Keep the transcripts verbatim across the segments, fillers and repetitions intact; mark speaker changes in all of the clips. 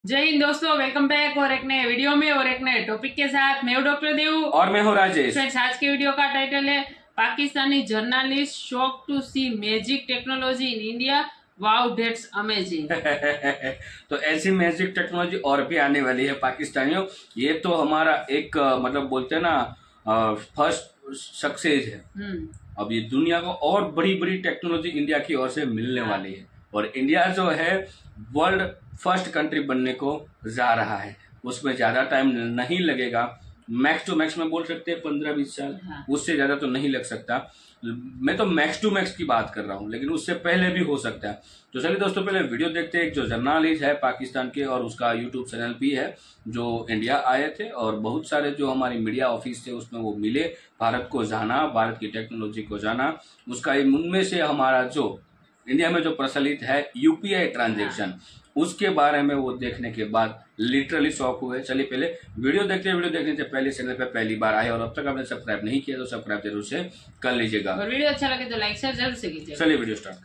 Speaker 1: जय हिंद दोस्तों, वेलकम बैक और एक नए वीडियो में और एक नए टॉपिक के साथ। मैं हूं डॉक्टर देव
Speaker 2: और मैं हूं राजेश।
Speaker 1: फ्रेंड्स, आज के वीडियो का टाइटल है Pakistani journalist shock to see magic technology in India, wow that's amazing.
Speaker 2: तो ऐसी मैजिक टेक्नोलॉजी और भी आने वाली है पाकिस्तानियों। ये तो हमारा एक मतलब बोलते हैं ना फर्स्ट सक्सेस है। अब ये दुनिया को और बड़ी बड़ी टेक्नोलॉजी इंडिया की ओर से मिलने वाली है और इंडिया जो है वर्ल्ड फर्स्ट कंट्री बनने को जा रहा है। उसमें ज्यादा टाइम नहीं लगेगा, मैक्स टू मैक्स में बोल सकते हैं पंद्रह बीस साल, उससे ज्यादा तो नहीं लग सकता। मैं तो मैक्स टू मैक्स की बात कर रहा हूं, लेकिन उससे पहले भी हो सकता है। तो चलिए दोस्तों, पहले वीडियो देखते हैं। एक जो जर्नलिस्ट है पाकिस्तान के और उसका यूट्यूब चैनल भी है, जो इंडिया आए थे और बहुत सारे जो हमारी मीडिया ऑफिस थे उसमें वो मिले, भारत को जाना, भारत की टेक्नोलॉजी को जाना। उसका उनमें से हमारा जो इंडिया में जो प्रचलित है यूपीआई ट्रांजैक्शन, उसके बारे में वो देखने के बाद लिटरली शॉक हुए। चलिए पहले वीडियो देखते हैं। वीडियो देखने से पहले चैनल पे पहली बार आए और अब तक आपने सब्सक्राइब नहीं किया तो सब्सक्राइब जरूर से कर लीजिएगा
Speaker 1: और वीडियो अच्छा लगे तो लाइक शेयर जरूर से कीजिएगा।
Speaker 2: चलिए वीडियो स्टार्ट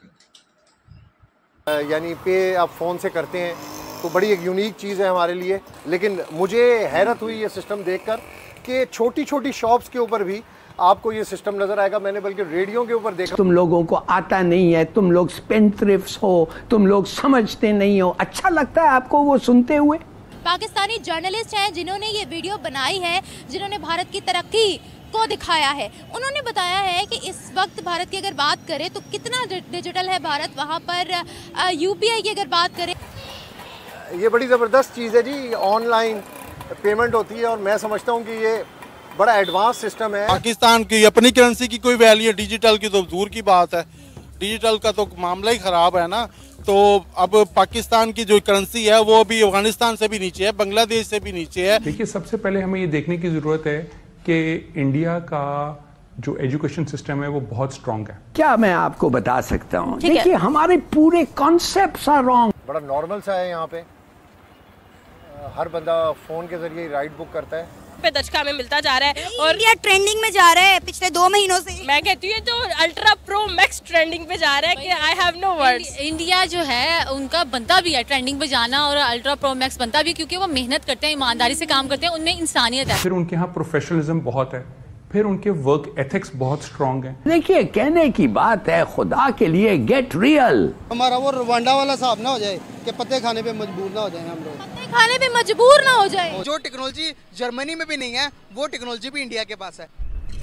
Speaker 2: करते
Speaker 3: हैं। यानी पे आप फ़ोन से करते हैं तो बड़ी एक यूनिक चीज़ है हमारे लिए, लेकिन मुझे हैरत हुई ये सिस्टम देखकर कि छोटी छोटी शॉप्स के ऊपर भी आपको ये सिस्टम नजर आएगा। मैंने बल्कि रेडियो के ऊपर देखा।
Speaker 4: तुम लोगों को आता नहीं है, तुम लोग स्पेंड्थ्रिफ्ट्स हो, तुम लोग समझते नहीं हो। अच्छा लगता है आपको वो सुनते हुए।
Speaker 5: पाकिस्तानी जर्नलिस्ट हैं जिन्होंने ये वीडियो बनाई है, जिन्होंने भारत की तरक्की को दिखाया है। उन्होंने बताया है कि इस वक्त भारत की अगर बात करें तो कितना डिजिटल है भारत, वहाँ पर यूपीआई की अगर बात करें,
Speaker 3: ये बड़ी ज़बरदस्त चीज़ है जी। ऑनलाइन पेमेंट होती है और मैं समझता हूँ कि ये बड़ा एडवांस सिस्टम है।
Speaker 6: पाकिस्तान की अपनी करेंसी की कोई वैल्यू, डिजिटल की तो दूर की बात है। डिजिटल का तो मामला ही ख़राब है ना। तो अब पाकिस्तान की जो करेंसी है वो भी अफगानिस्तान से भी नीचे है, बांग्लादेश से भी नीचे है।
Speaker 7: देखिए, सबसे पहले हमें ये देखने की ज़रूरत है कि इंडिया का जो एजुकेशन सिस्टम है वो बहुत स्ट्रांग है।
Speaker 4: क्या मैं आपको बता सकता हूँ, देखिए हमारे पूरे कॉन्सेप्ट्स आर रॉन्ग।
Speaker 3: बड़ा नॉर्मल सा है यहाँ पे, हर बंदा फ़ोन के जरिए राइड बुक करता है।
Speaker 8: पे दचका में मिलता जा रहा है और
Speaker 5: इंडिया ट्रेंडिंग में जा रहा है पिछले दो महीनों से।
Speaker 8: मैं कहती हूँ तो अल्ट्रा प्रो मैक्स ट्रेंडिंग पे जा रहा है कि I have no words.
Speaker 9: India जो है उनका बनता भी है ट्रेंडिंग पे जाना और अल्ट्रा प्रो मैक्स बनता भी है, क्योंकि वो मेहनत करते हैं, ईमानदारी से काम करते हैं, उनमें इंसानियत है।
Speaker 7: फिर उनके यहाँ प्रोफेशनलिज्म बहुत है, फिर उनके वर्क एथिक्स बहुत स्ट्रांग है।
Speaker 4: देखिए, कहने की बात है, खुदा के लिए गेट रियल।
Speaker 10: हमारा वो रवांडा वाला साहब ना हो जाए कि पत्ते खाने पे मजबूर ना हो जाए हम लोग,
Speaker 5: पत्ते खाने पे मजबूर ना हो जाए।
Speaker 10: जो टेक्नोलॉजी जर्मनी में भी नहीं है वो टेक्नोलॉजी भी इंडिया के पास है।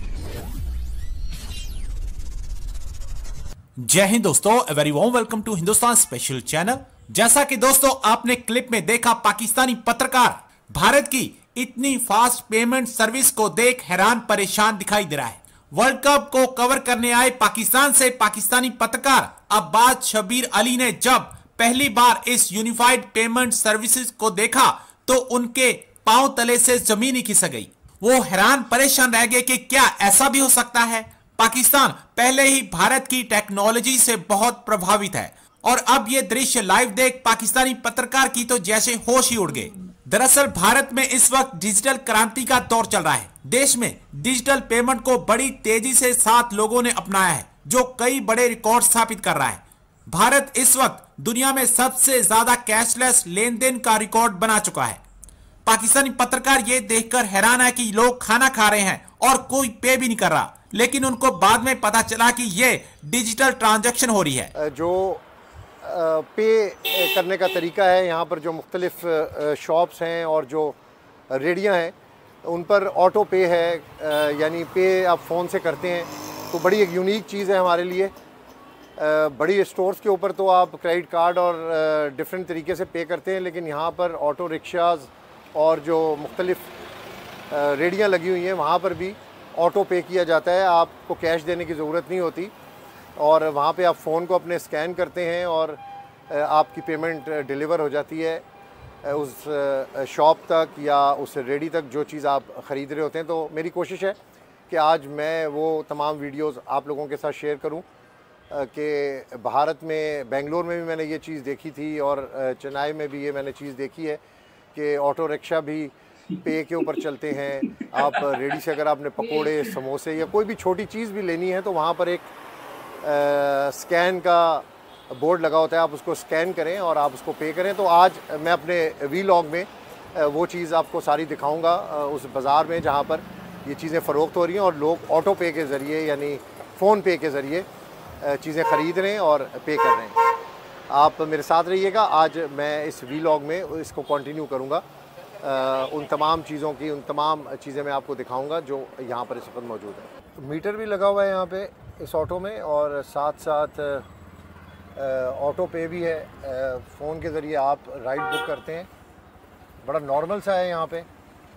Speaker 11: जय हिंद दोस्तों, very warm welcome to Hindustan special channel. जैसा कि दोस्तों आपने क्लिप में देखा, पाकिस्तानी पत्रकार भारत की इतनी फास्ट पेमेंट सर्विस को देख हैरान परेशान दिखाई दे रहा है। वर्ल्ड कप को कवर करने आए पाकिस्तान से पाकिस्तानी पत्रकार अब्बास शबीर अली ने जब पहली बार इस यूनिफाइड पेमेंट सर्विसेज को देखा तो उनके पांव तले से जमीन ही खिसक गई। वो हैरान परेशान रह गए कि क्या ऐसा भी हो सकता है। पाकिस्तान पहले ही भारत की टेक्नोलॉजी से बहुत प्रभावित है और अब ये दृश्य लाइव देख पाकिस्तानी पत्रकार की तो जैसे होश ही उड़ गए। दरअसल भारत में इस वक्त डिजिटल क्रांति का दौर चल रहा है। देश में डिजिटल पेमेंट को बड़ी तेजी से सात लोगों ने अपनाया है, जो कई बड़े रिकॉर्ड स्थापित कर रहा है। भारत इस वक्त दुनिया में सबसे ज्यादा कैशलेस लेन देन का रिकॉर्ड बना चुका है। पाकिस्तानी पत्रकार ये देखकर हैरान है कि लोग खाना खा रहे हैं और कोई पे भी नहीं कर रहा, लेकिन उनको बाद में पता चला कि ये डिजिटल ट्रांजैक्शन हो रही है।
Speaker 3: जो पे करने का तरीका है, यहाँ पर जो मुख्तलिफ शॉप्स हैं और जो रेडियाँ हैं उन पर ऑटो पे है, यानी पे आप फ़ोन से करते हैं तो बड़ी एक यूनिक चीज़ है हमारे लिए। बड़ी स्टोर्स के ऊपर तो आप क्रेडिट कार्ड और डिफरेंट तरीके से पे करते हैं, लेकिन यहाँ पर ऑटो रिक्शाज़ और जो मुख्तलिफ रेडियाँ लगी हुई हैं वहाँ पर भी ऑटो पे किया जाता है। आपको कैश देने की ज़रूरत नहीं होती और वहाँ पे आप फ़ोन को अपने स्कैन करते हैं और आपकी पेमेंट डिलीवर हो जाती है उस शॉप तक या उस रेडी तक जो चीज़ आप ख़रीद रहे होते हैं। तो मेरी कोशिश है कि आज मैं वो तमाम वीडियोस आप लोगों के साथ शेयर करूं कि भारत में बेंगलोर में भी मैंने ये चीज़ देखी थी और चेन्नई में भी ये मैंने चीज़ देखी है कि ऑटो रिक्शा भी पे के ऊपर चलते हैं। आप रेडी से अगर आपने पकोड़े, समोसे या कोई भी छोटी चीज़ भी लेनी है तो वहाँ पर एक आ, स्कैन का बोर्ड लगा होता है, आप उसको स्कैन करें और आप उसको पे करें। तो आज मैं अपने वीलॉग में वो चीज़ आपको सारी दिखाऊंगा उस बाज़ार में जहाँ पर ये चीज़ें फ़रोख्त हो रही हैं और लोग ऑटो पे के ज़रिए यानी फ़ोन पे के ज़रिए चीज़ें ख़रीद रहे हैं और पे कर रहे हैं। आप मेरे साथ रहिएगा। आज मैं इस वीलॉग में इसको कंटिन्यू करूँगा, उन तमाम चीज़ों की उन तमाम चीज़ें मैं आपको दिखाऊंगा जो यहाँ पर इस वक्त मौजूद है। मीटर भी लगा हुआ है यहाँ पे इस ऑटो में और साथ साथ ऑटो पे भी है। फ़ोन के ज़रिए आप राइड बुक करते हैं, बड़ा नॉर्मल सा है यहाँ पे।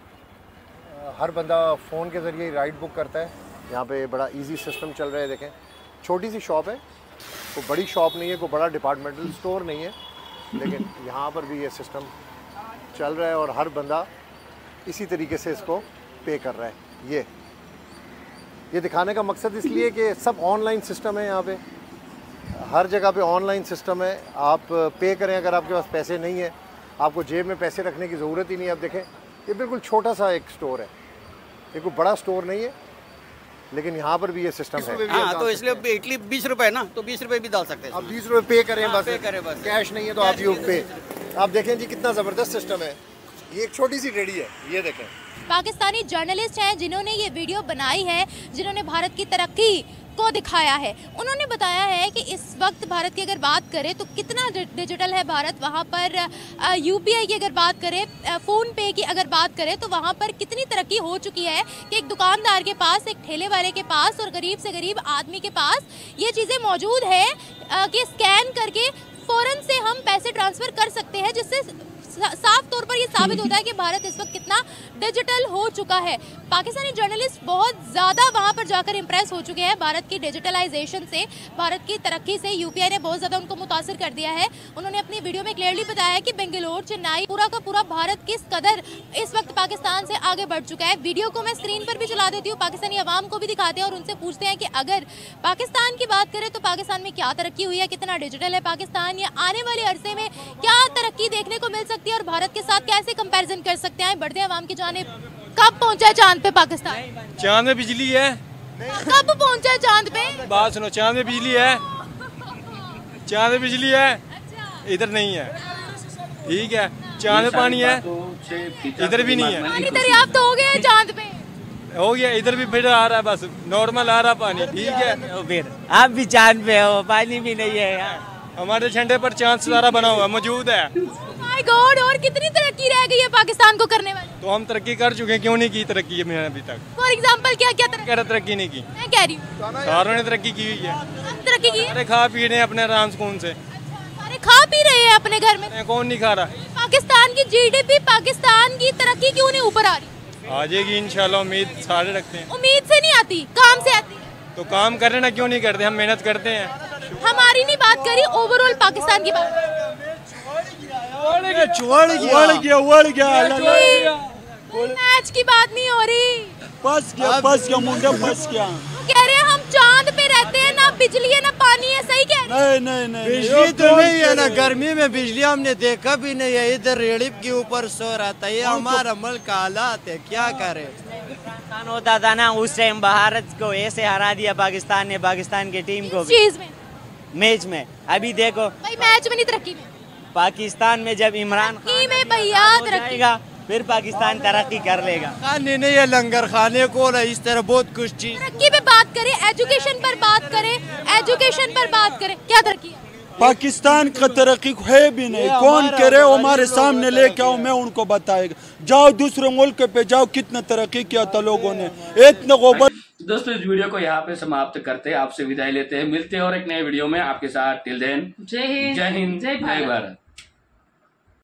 Speaker 3: हर बंदा फ़ोन के ज़रिए राइड बुक करता है। यहाँ पे बड़ा इजी सिस्टम चल रहा है। देखें, छोटी सी शॉप है, कोई बड़ी शॉप नहीं है, कोई बड़ा डिपार्टमेंटल स्टोर नहीं है, लेकिन यहाँ पर भी ये सिस्टम चल रहा है और हर बंदा इसी तरीके से इसको पे कर रहा है। ये ये दिखाने का मकसद इसलिए कि सब ऑनलाइन सिस्टम है। यहाँ पे हर जगह पे ऑनलाइन सिस्टम है। आप पे करें, अगर आपके पास पैसे नहीं है, आपको जेब में पैसे रखने की ज़रूरत ही नहीं है। अब देखें, ये बिल्कुल छोटा सा एक स्टोर है, ये कोई बड़ा स्टोर नहीं है, लेकिन यहाँ पर भी ये सिस्टम है।
Speaker 12: हाँ, तो इसलिए इडली बीस रुपए ना, तो बीस रुपए भी डाल सकते हैं।
Speaker 3: आप बीस रुपए पे करें,
Speaker 12: हाँ,
Speaker 3: बस
Speaker 12: पे करें बस।
Speaker 3: कैश नहीं है तो आप यू पे। आप देखें जी कितना ज़बरदस्त सिस्टम है। ये एक छोटी सी रेडी है, ये देखें।
Speaker 5: पाकिस्तानी जर्नलिस्ट हैं जिन्होंने ये वीडियो बनाई है, जिन्होंने भारत की तरक्की को दिखाया है। उन्होंने बताया है कि इस वक्त भारत की अगर बात करें तो कितना डिजिटल है भारत। वहाँ पर यूपीआई की अगर बात करें, फ़ोन पे की अगर बात करें तो वहाँ पर कितनी तरक्की हो चुकी है कि एक दुकानदार के पास, एक ठेले वाले के पास और गरीब से गरीब आदमी के पास ये चीज़ें मौजूद है कि स्कैन करके फ़ौरन से हम पैसे ट्रांसफ़र कर सकते हैं, जिससे साफ तौर पर ये साबित होता है कि भारत इस वक्त कितना डिजिटल हो चुका है। पाकिस्तानी जर्नलिस्ट बहुत ज़्यादा वहाँ पर जाकर इम्प्रेस हो चुके हैं भारत की डिजिटलाइजेशन से, भारत की तरक्की से। यूपीआई ने बहुत ज़्यादा उनको मुतासिर कर दिया है। उन्होंने अपनी वीडियो में क्लियरली बताया कि बेंगलोर, चेन्नई, पूरा का पूरा भारत किस कदर इस वक्त पाकिस्तान से आगे बढ़ चुका है। वीडियो को मैं स्क्रीन पर भी चला देती हूँ, पाकिस्तानी अवाम को भी दिखाते हैं और उनसे पूछते हैं कि अगर पाकिस्तान की बात करें तो पाकिस्तान में क्या तरक्की हुई है, कितना डिजिटल है पाकिस्तान, या आने वाले अरसे में क्या तरक्की देखने को मिल सकती है और भारत के साथ कैसे कंपैरिजन कर सकते हैं। बढ़ते हैं अवाम की जानिब। कब पहुंचा है चांद पे पाकिस्तान?
Speaker 13: चांद में बिजली है।
Speaker 5: कब पहुंचा है चांद पे?
Speaker 13: बात सुनो, चांद में बिजली है, चांद में बिजली है, इधर नहीं है। ठीक है, चांद में पानी है, इधर भी नहीं है।
Speaker 5: पानी दरियाफ्त हो गया है चांद पे?
Speaker 13: हो गया, इधर भी फिर आ रहा है, बस नॉर्मल आ रहा पानी। ठीक है,
Speaker 14: फिर आप भी चांद पे हो, पानी भी नहीं है यार।
Speaker 13: हमारे झंडे पर चांद सितारा बना हुआ मौजूद है।
Speaker 5: माय गॉड, और कितनी तरक्की रह गई है पाकिस्तान को करने वाली?
Speaker 13: तो हम तरक्की कर चुके हैं, क्यों नहीं की तरक्की है अभी तक?
Speaker 5: फॉर एग्जांपल क्या क्या तरक्की?
Speaker 13: क्या तरक्की नहीं की?
Speaker 5: मैं कह रही हूँ
Speaker 13: सारों ने तरक्की की हुई है।
Speaker 5: तरक्की की?
Speaker 13: अरे खा पी रहे हैं अपने आराम सुकून से।
Speaker 5: अरे खा पी रहे हैं अपने घर में?
Speaker 13: कौन नहीं खा रहा?
Speaker 5: पाकिस्तान की जीडीपी, पाकिस्तान की तरक्की क्यों नहीं ऊपर आ रही?
Speaker 13: आ जाएगी इंशाल्लाह, उम्मीद सारे रखते हैं।
Speaker 5: उम्मीद से नहीं आती, काम से आती।
Speaker 13: तो काम कर रहे ना, क्यों नहीं करते? हम मेहनत करते हैं।
Speaker 5: हमारी नहीं बात करी, ओवरऑल पाकिस्तान की बात।
Speaker 13: छोड़ गया, उड़ गया,
Speaker 5: मैच की बात नहीं हो रही।
Speaker 15: बस गया, बस गया, मुंडा बस गया।
Speaker 5: कह रहे हैं हम चांद पे रहते हैं, ना बिजली है ना पानी है, सही कह रहे हैं?
Speaker 15: नहीं नहीं नहीं,
Speaker 12: बिजली तो नहीं है ना, गर्मी में बिजली हमने देखा भी नहीं है। इधर रेड़ी के ऊपर सो रहा था। ये हमारा मुल्क का हालात है, क्या करे।
Speaker 14: होता था ना उस टाइम, भारत को ऐसे हरा दिया पाकिस्तान ने, पाकिस्तान की टीम को
Speaker 5: चीज में,
Speaker 14: मैच में। अभी देखो
Speaker 5: भाई, मैच में नहीं, तरक्की में।
Speaker 14: पाकिस्तान में जब इमरान खान
Speaker 5: में भैया तरक्की,
Speaker 14: फिर पाकिस्तान तरक्की कर लेगा।
Speaker 12: खाने नहीं है, लंगर खाने को ना, इस तरह बहुत कुछ चीज।
Speaker 5: तरक्की पे बात करें, एजुकेशन पर बात करें, एजुकेशन पर बात करें, क्या तरक्की है?
Speaker 15: पाकिस्तान का तरक्की है भी नहीं। कौन करे हमारे सामने लेके आओ, मैं उनको बताएगा। जाओ दूसरे मुल्क पे जाओ, कितना तरक्की किया था लोगों ने, इतना गोबर।
Speaker 2: दोस्तों इस वीडियो को यहाँ पे समाप्त करते हैं, आपसे विदाई लेते हैं। मिलते हैं और एक नए वीडियो में आपके साथ। टिल देन,
Speaker 1: जय हिंद,
Speaker 2: जय हिंद,
Speaker 1: जय
Speaker 2: भारत।